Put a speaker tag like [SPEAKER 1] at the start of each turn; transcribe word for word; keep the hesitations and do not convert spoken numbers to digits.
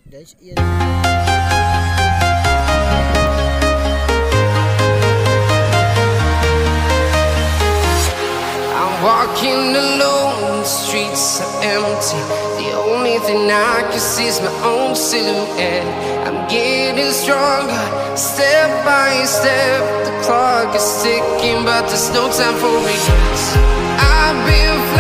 [SPEAKER 1] Guys, yan.
[SPEAKER 2] Walking alone, the streets are empty. The only thing I can see is my own silhouette. I'm getting stronger, step by step. The clock is ticking, but there's no time for regrets. I've been